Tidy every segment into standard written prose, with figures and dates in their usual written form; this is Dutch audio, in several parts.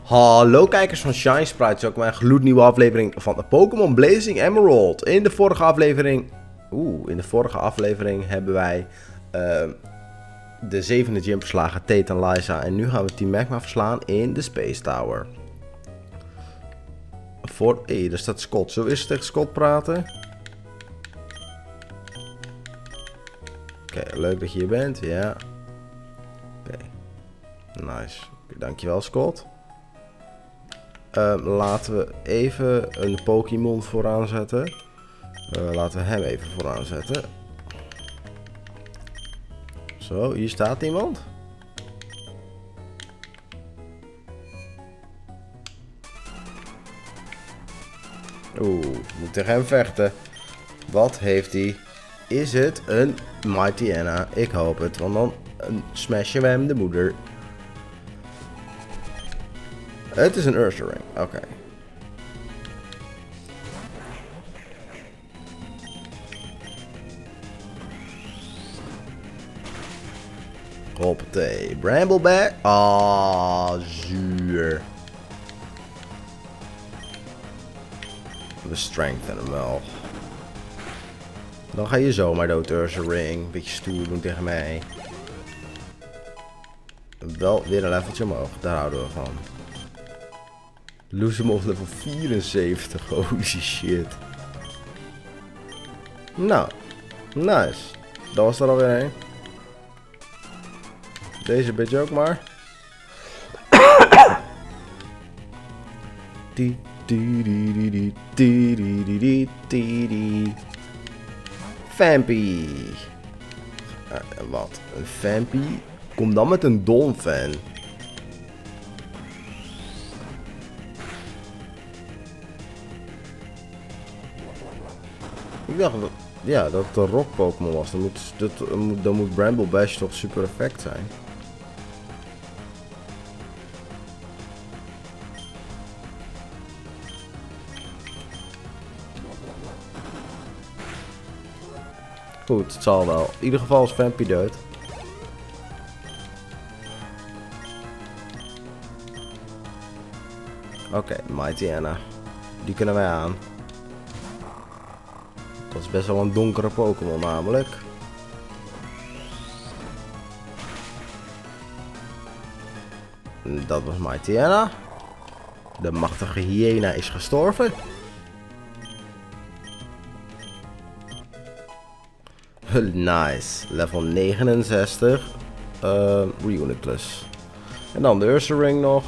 Hallo kijkers van Shine Sprites, ook mijn gloednieuwe aflevering van de Pokémon Blazing Emerald. In de vorige aflevering hebben wij de zevende gym verslagen, Titaniza. En nu gaan we Team Magma verslaan in de Space Tower. Daar staat Scott. Zullen we eerst tegen Scott praten? Oké, leuk dat je hier bent, ja. Oké, nice. Dankjewel Scott. Laten we even een Pokémon vooraan zetten. Laten we hem even vooraan zetten. Zo, hier staat iemand. Moet tegen hem vechten. Wat heeft hij? Is het een Mightyena? Ik hoop het, want dan smashen we hem de moeder. Het is een Ursaring, oké. Hoppatee, Brambleback. Zuur. We strengthen hem wel. Dan ga je zomaar dood, Ursaring. Beetje stoer doen tegen mij. Wel weer een leveltje omhoog, daar houden we van. Lose hem op level 74, holy shit. Nou, nice. Dat was er alweer een. Deze beetje ook maar. Vampy. Wat? Een Vampy? Kom dan met een Donphan. Ik dacht dat, ja, dat het een rock Pokémon was. Dan moet Bramble Bash toch super effect zijn. Goed, het zal wel. In ieder geval is Vampy dood. Oké, Mightyena. Die kunnen wij aan. Dat is best wel een donkere Pokémon namelijk. Dat was Mightyena. De machtige hyena is gestorven. Nice. Level 69. Reuniclus. En dan de Ursaring nog.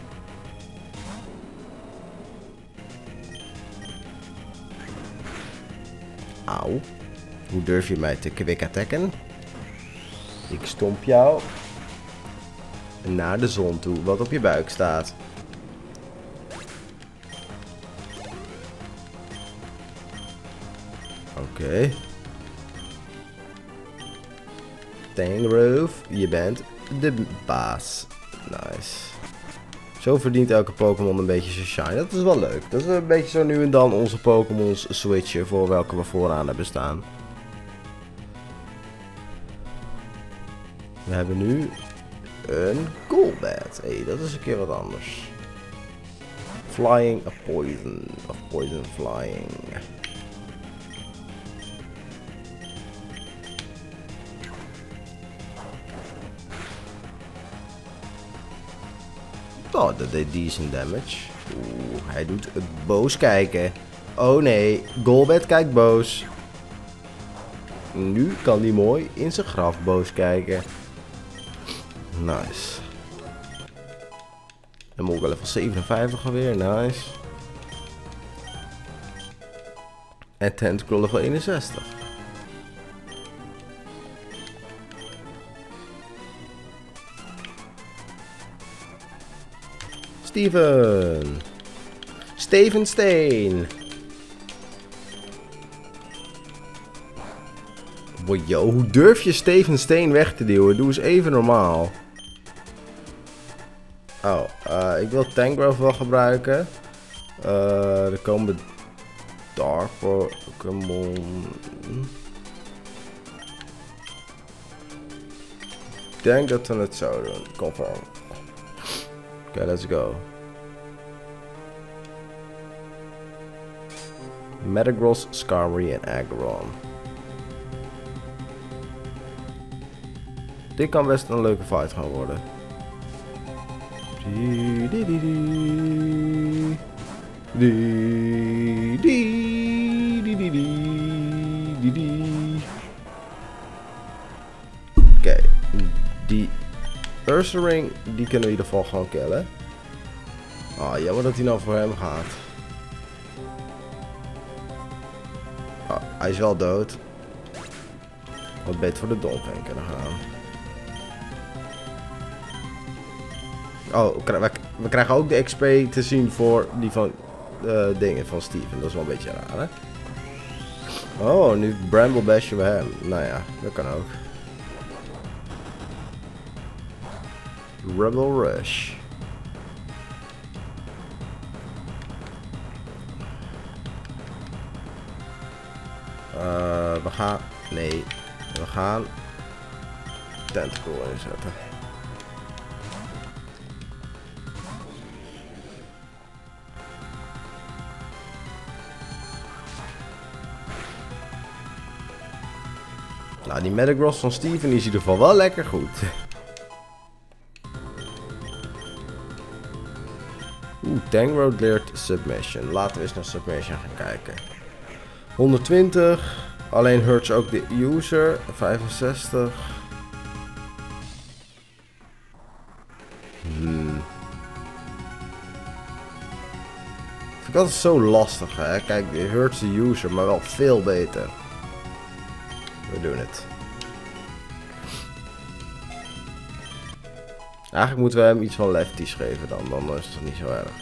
Auw. Hoe durf je mij te quick attacken? Ik stomp jou naar de zon toe, wat op je buik staat. Oké. Tangrove, je bent de baas. Nice. Zo verdient elke Pokémon een beetje zijn shine. Dat is wel leuk. Dat is een beetje zo nu en dan onze Pokémons switchen voor welke we vooraan hebben staan. We hebben nu een Golbat. Hey, dat is een keer wat anders. Flying a poison. Of poison flying. Oh, dat deed decent damage. Hij doet boos kijken. Oh nee, Golbat kijkt boos. Nu kan hij mooi in zijn graf boos kijken. Nice. En moet ik wel level 57 alweer, nice. En Tentacruel level 61. Steven Steen. Boy, yo, hoe durf je Steven Steen weg te duwen? Doe eens even normaal. Oh, ik wil Tangrowth wel gebruiken. Er komen Dark Pokémon. Ik denk dat we het zo doen. Confirm. Oké, let's go. Metagross, Skarmory en Aggron. Dit kan best een leuke fight gaan worden. Oké, die Ursaring, die kunnen we in ieder geval gewoon killen. Ah, jammer dat hij nou voor hem gaat. Ah, hij is wel dood. Wat beter voor de Dolphin kunnen gaan. Oh, we krijgen ook de XP te zien voor die van dingen van Steven. Dat is wel een beetje raar, hè? Oh, nu Bramble bashen we hem. Nou ja, dat kan ook. Rebel Rush. We gaan... Nee. We gaan... Tentacle inzetten. Nou, die Metagross van Steven is in ieder geval wel lekker goed. Tangrowth leert Submission. Laten we eens naar Submission gaan kijken. 120. Alleen hurts ook de user. 65. Vind ik altijd zo lastig, hè. Kijk, dit hurts de user, maar wel veel beter. We doen het. Eigenlijk moeten we hem iets van lefties geven dan is het niet zo erg.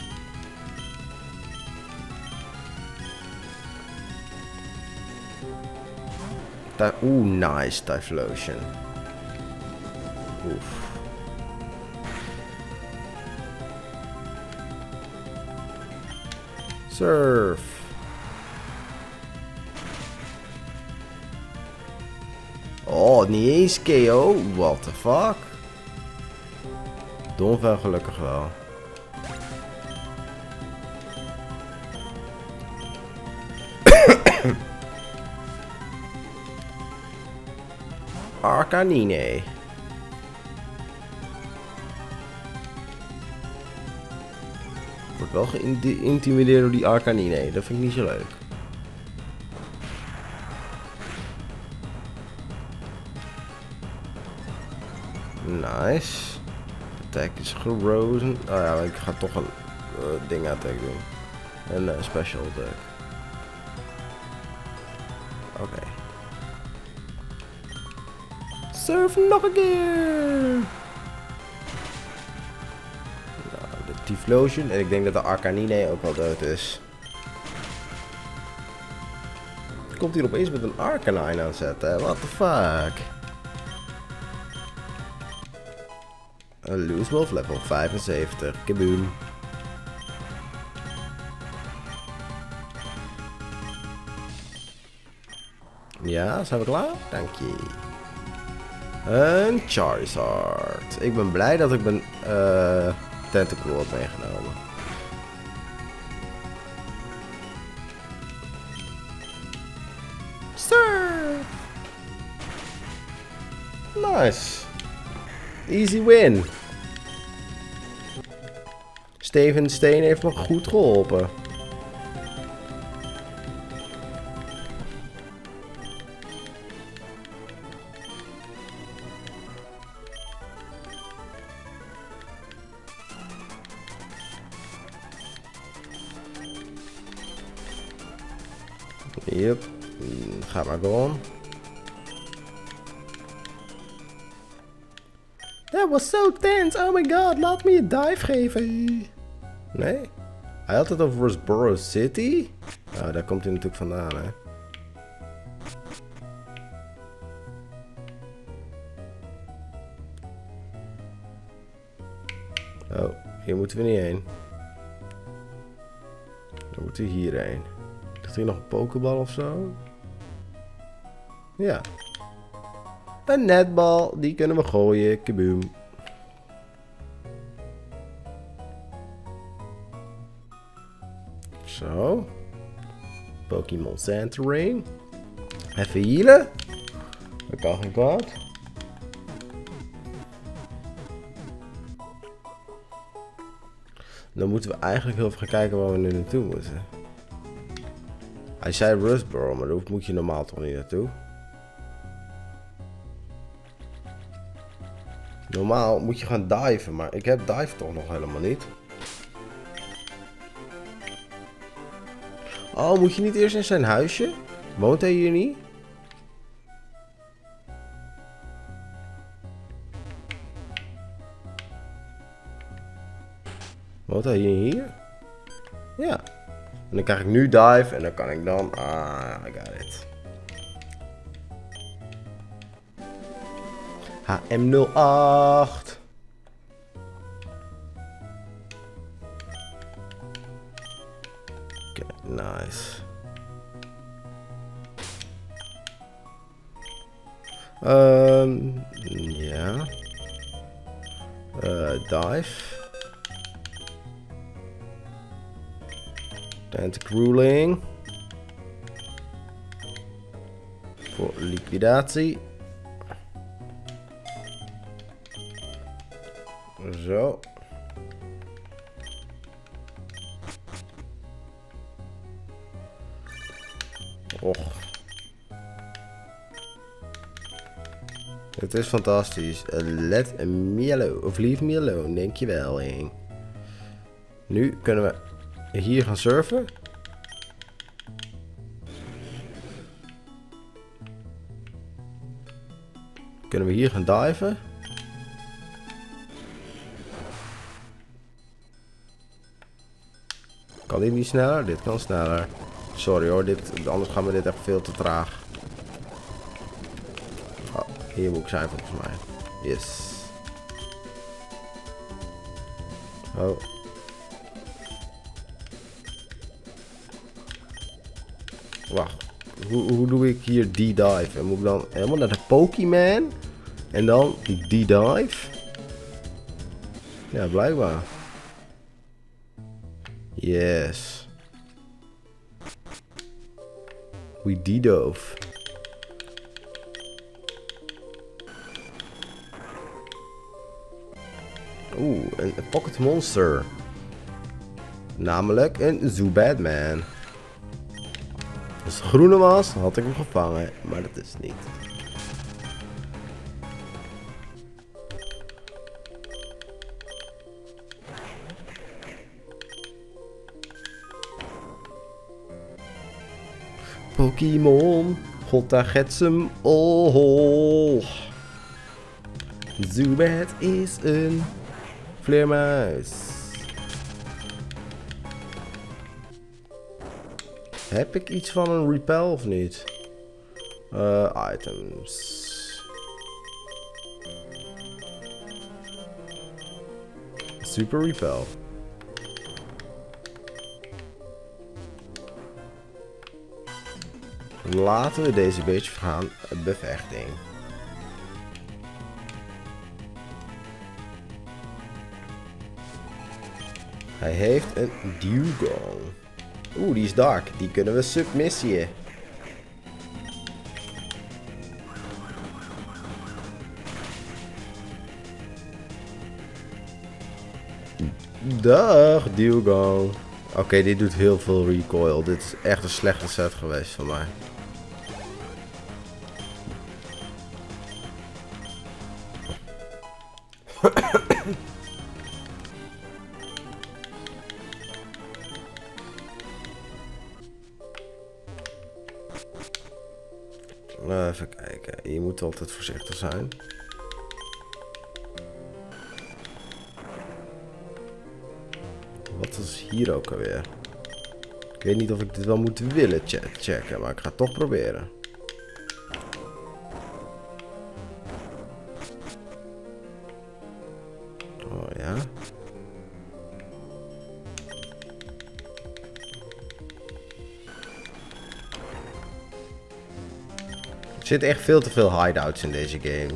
Oeh, nice, Typhlosion. Oef. Surf. Oh, niet eens KO. What the fuck? Donphan gelukkig wel. Arcanine. Wordt wel geïntimideerd door die Arcanine. Dat vind ik niet zo leuk. Nice. Attack is gerozen. Oh ja, ik ga toch een ding attack doen. Een special attack. Oké. Surf nog een keer. Nou, de Typhlosion. En ik denk dat de Arcanine ook al dood is. Komt hier opeens met een Arcanine aanzetten. What the fuck? Een Loose Wolf level 75. Kaboom. Ja, zijn we klaar? Dank je. Een Charizard. Ik ben blij dat ik mijn Tentacle heb meegenomen. Surf! Nice. Easy win. Steven Steen heeft me goed geholpen. Yep. Ga maar gewoon. That was so tense. Oh my god, laat me een dive geven. Nee? Hij had het over Rosboro City? Oh, daar komt hij natuurlijk vandaan, hè. Oh, hier moeten we niet heen. Dan moeten we hierheen. Ligt hier nog een pokeball of zo? Ja. Een netbal, die kunnen we gooien. Kaboom. Zo. Pokémon Centering. Even healen. Dat kan geen kwaad. Dan moeten we eigenlijk heel even gaan kijken waar we nu naartoe moeten. Hij zei Rustboro, maar daar moet je normaal toch niet naartoe. Normaal moet je gaan diven, maar ik heb dive toch nog helemaal niet. Oh, moet je niet eerst in zijn huisje? Woont hij hier niet? Woont hij hier? Ja. En dan krijg ik nu dive en dan kan ik dan... Ah, I got it. HM08. Oké, nice. Ja. Dive. Tantic Ruling. Voor liquidatie. Zo. Och. Het is fantastisch. Let me alone. Of leave me alone. Dankjewel, Ing. Nu kunnen we hier gaan surfen. Kunnen we hier gaan diven. Kan dit niet sneller? Dit kan sneller. Sorry hoor, anders gaan we dit echt veel te traag. Oh, hier moet ik zijn volgens mij. Yes. Oh. Wacht. Hoe doe ik hier D-dive? En moet ik dan helemaal naar de Pokémon? En dan D-dive? Ja, blijkbaar. Yes. We D-dove. Oeh, een pocket monster. Namelijk een Zubatman. Als het groene was, had ik hem gevangen. Maar dat is niet. Pokémon, god daar gets hem. Oh. Zubat is een vleermuis. Heb ik iets van een repel of niet? Items. Super repel. Laten we deze beetje gaan bevechting. Hij heeft een Dewgong. Oeh, die is dark. Die kunnen we submissieën. Dag, Dewgong. Oké, dit doet heel veel recoil. Dit is echt een slechte set geweest van mij. Even kijken. Je moet altijd voorzichtig zijn. Wat is hier ook alweer? Ik weet niet of ik dit wel moet willen checken, maar ik ga het toch proberen. Oh ja. Er zitten echt veel te veel hideouts in deze game.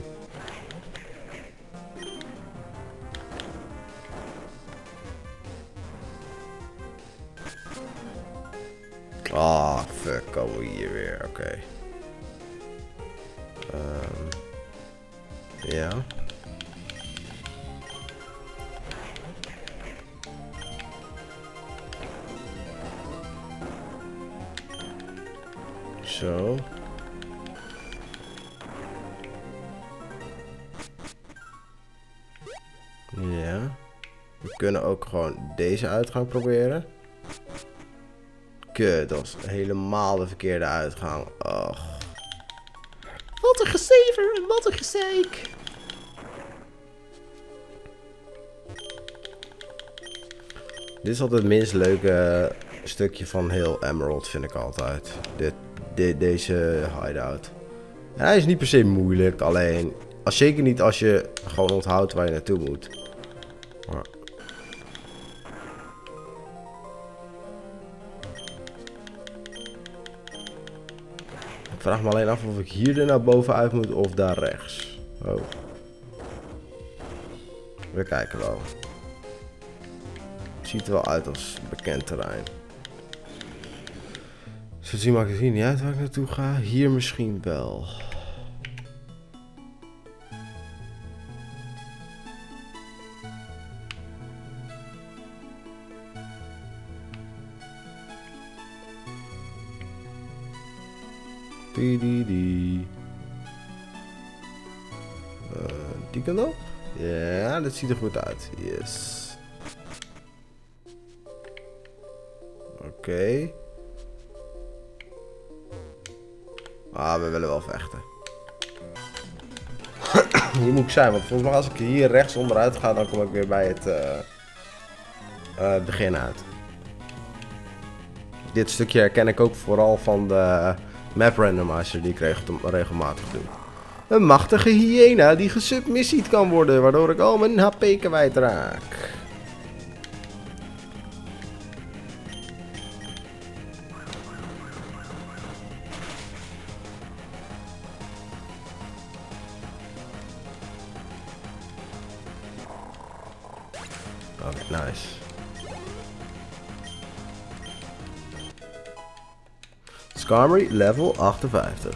Ah, fuck, komen we hier weer. Oké. Ja. Zo. Ja. We kunnen ook gewoon deze uitgang proberen. Kut, dat was helemaal de verkeerde uitgang. Och. Wat een gezever en wat een gezeik. Dit is altijd het minst leuke stukje van heel Emerald, vind ik altijd. Deze hideout. En hij is niet per se moeilijk, alleen... Zeker niet als je gewoon onthoudt waar je naartoe moet. Maar... Ik vraag me alleen af of ik hier naar bovenuit moet of daar rechts. Oh. We kijken wel. Ziet er wel uit als bekend terrein. Zo zien maakt het hier niet uit waar ik naartoe ga. Hier misschien wel. Die kant op? Ja, dat ziet er goed uit. Yes. Oké. Ah, we willen wel vechten. Hier moet ik zijn, want volgens mij als ik hier rechts onderuit ga, dan kom ik weer bij het begin uit. Dit stukje herken ik ook vooral van de map randomizer die ik regelmatig doe. Een machtige hyena die gesubmissied kan worden, waardoor ik al mijn HP kwijtraak. Oké, nice. Skarmory level 58.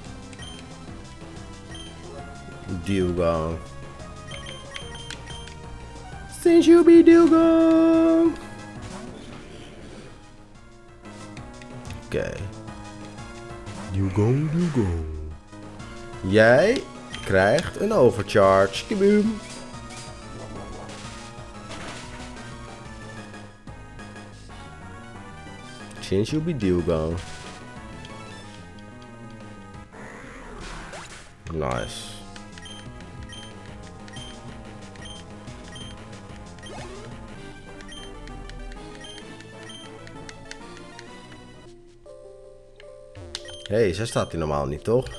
Dewgong. Since you be Dewgong. Oké. Dewgong. Jij krijgt een overcharge. Kiboom. Since you be Dewgong. Nice. Hey, zo staat hij normaal niet, toch?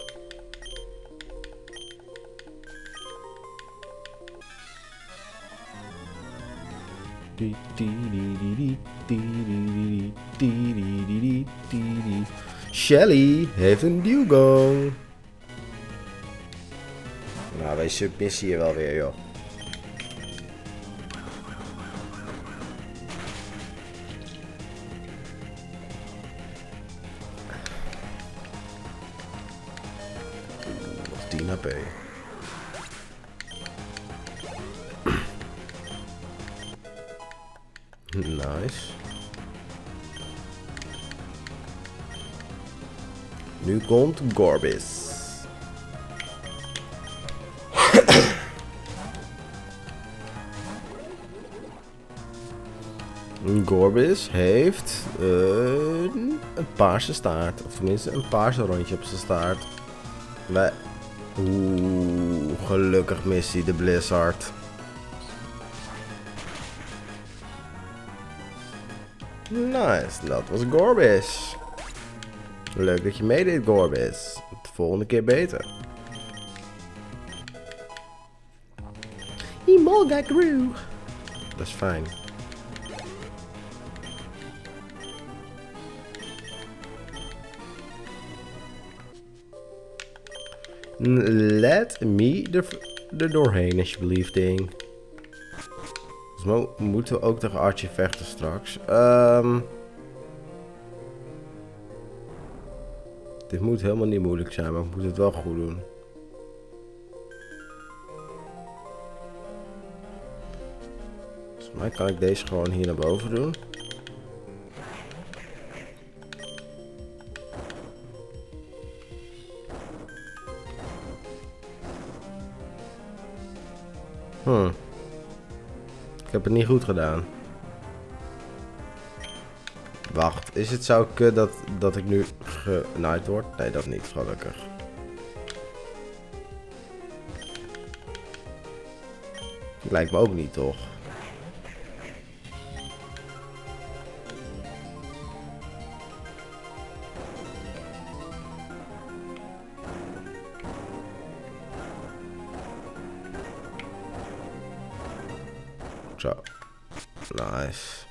Shelly heeft een Dewgong. Nou, wij submissie hier wel weer, joh. Nog 10 HP. Nice. Nu komt Gorbis. Gorbis heeft een paarse staart. Of tenminste een paarse rondje op zijn staart. Oeh, gelukkig mist hij de Blizzard. Nice, dat was Gorbis. Leuk dat je meedeed, Gorbis. De volgende keer beter. Emolga grew. Dat is fijn. Let me er doorheen, alsjeblieft, ding. Dus moeten we ook tegen Archie vechten straks. Dit moet helemaal niet moeilijk zijn, maar ik moet het wel goed doen. Volgens mij kan ik deze gewoon hier naar boven doen. Ik heb het niet goed gedaan. Wacht, is het zo kut dat ik nu genaaid word? Nee, dat niet, gelukkig. Lijkt me ook niet, toch? Zo. Nice.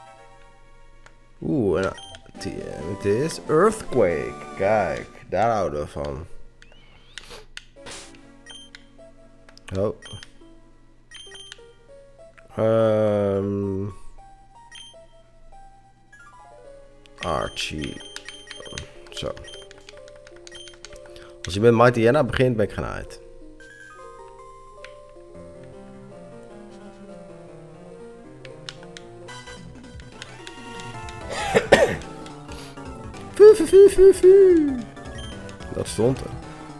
Oeh, en het is Earthquake. Kijk, daar houden we van. Oh. Archie. Zo. Als je met Mighty Anna begint, ben ik genaaid. Dat stond er.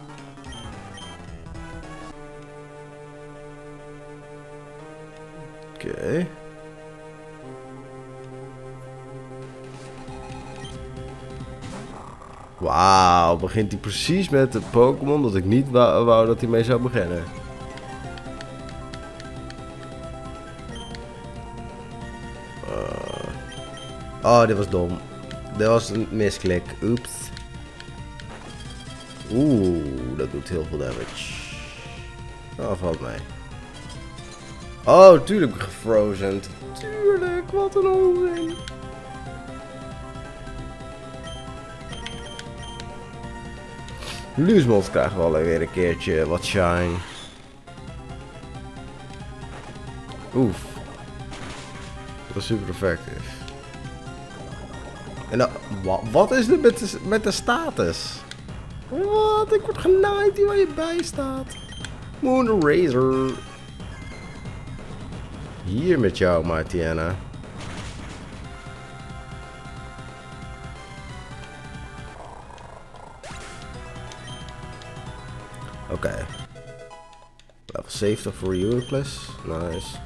Oké. Wauw, begint hij precies met de Pokémon dat ik niet wou dat hij mee zou beginnen. Oh, dit was dom. Dit was een misklik. Oeps. Oeh, dat doet heel veel damage. Oh, valt mee. Oh, tuurlijk gefrozen. Tuurlijk, wat een onzin. Luusmond krijgen we alweer een keertje wat shine. Oef. Dat is super effectief. En dan, wat is er met de status? Wat? Ik word genaaid hier waar je bij staat. Moon Razor. Hier met jou, Martiana. Oké. Level 70 voor Euclid. Nice.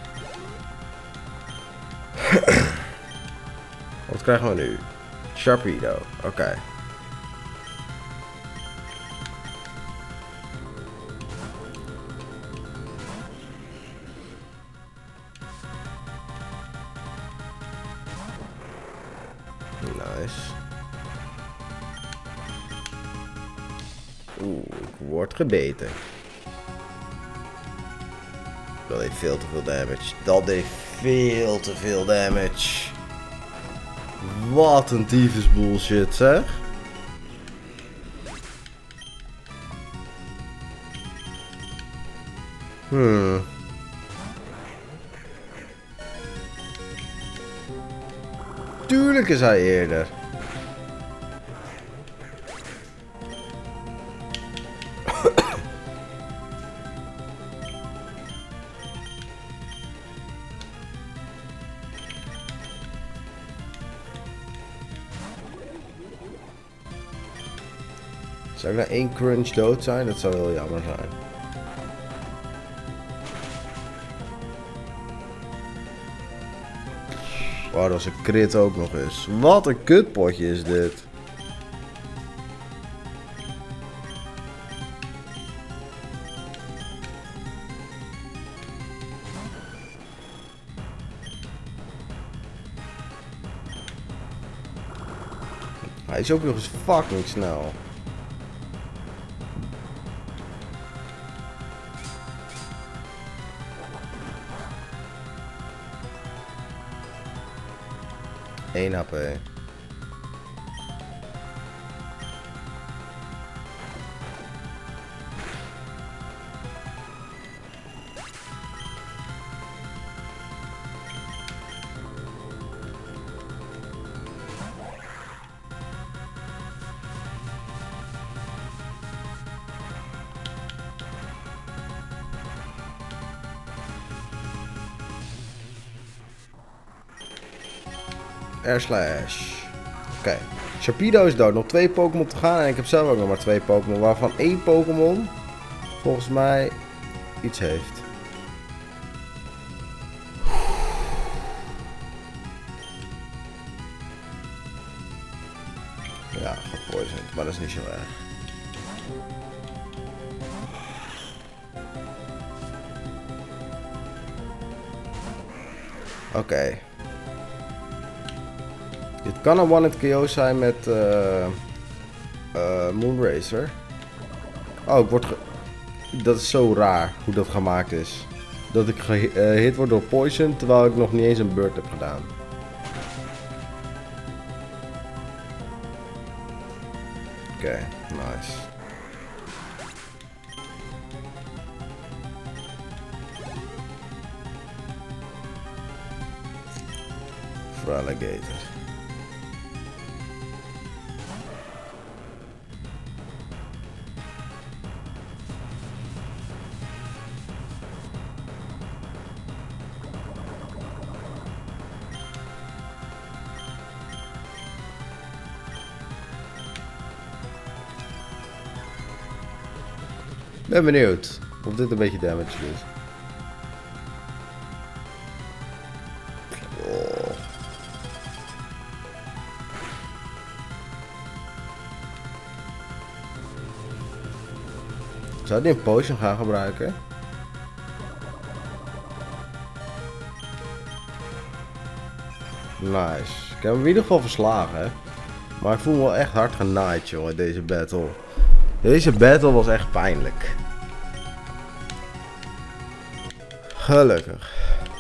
Wat krijgen we nu? Sharpedo. Oké. Nice. Oeh, ik word gebeten. Dat deed veel te veel damage. Dat deed veel te veel damage. Wat een tyfus bullshit, zeg. Tuurlijk is hij eerder. Zou ik na 1 crunch dood zijn? Dat zou heel jammer zijn. Oh, dat is een crit ook nog eens. Wat een kutpotje is dit. Hij is ook nog eens fucking snel. Eén HP. Air Slash. Oké. Sharpedo is dood. Nog 2 Pokémon te gaan. En ik heb zelf ook nog maar 2 Pokémon. Waarvan 1 Pokémon volgens mij iets heeft. Ja, gepoisoned. Maar dat is niet zo erg. Oké. Dit kan een one-hit KO zijn met Moonracer. Oh, ik word dat is zo raar hoe dat gemaakt is. Dat ik gehit word door Poison terwijl ik nog niet eens een beurt heb gedaan. Oké, nice. Alligator. Ben benieuwd of dit een beetje damage is. Oh. Zou die een potion gaan gebruiken? Nice. Ik heb hem in ieder geval verslagen, hè. Maar ik voel me wel echt hard genaaid, jongen, deze battle. Deze battle was echt pijnlijk. Gelukkig.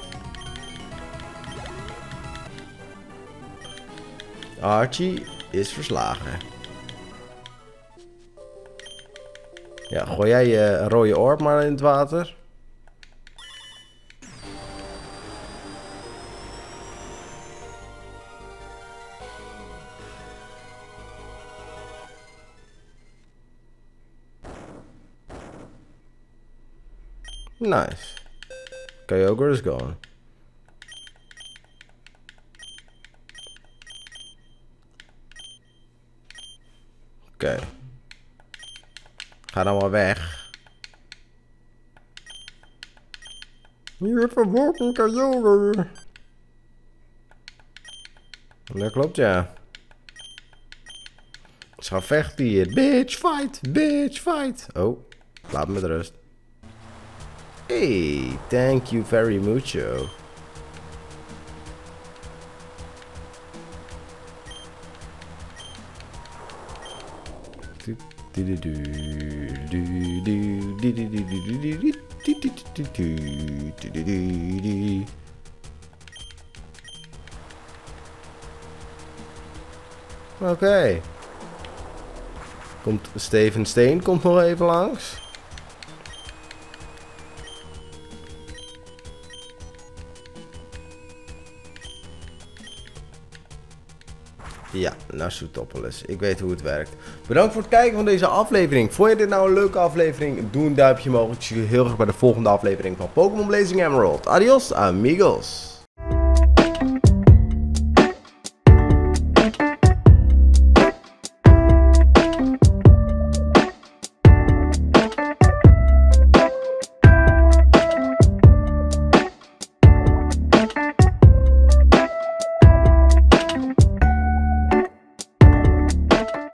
Archie is verslagen. Ja, gooi jij je rode orb maar in het water. Nice. Kyogre is gone. Oké. Ga dan maar weg. Je hebt verworpen, Kyogre. Dat klopt, ja. Ze gaan vechten hier. Bitch fight, bitch fight. Oh, laat me met rust. Hey, thank you very mucho. Oké. Komt Steven Steen komt nog even langs. Ja, Narsoutopolis. Ik weet hoe het werkt. Bedankt voor het kijken van deze aflevering. Vond je dit nou een leuke aflevering? Doe een duimpje omhoog. Ik zie je heel graag bij de volgende aflevering van Pokémon Blazing Emerald. Adios, amigos.